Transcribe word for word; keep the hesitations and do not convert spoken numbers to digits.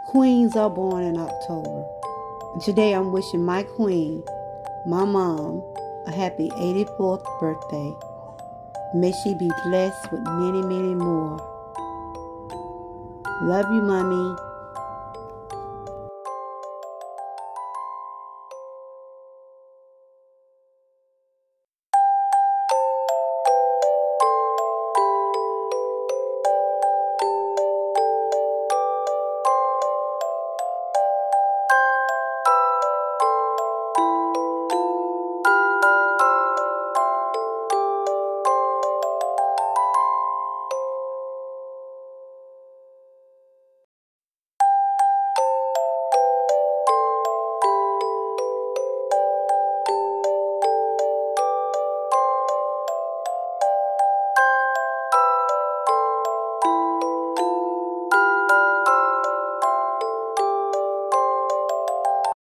Queens are born in October. Today I'm wishing my queen, my mom, a happy eighty-fourth birthday. May she be blessed with many, many more. Love you, Mommy.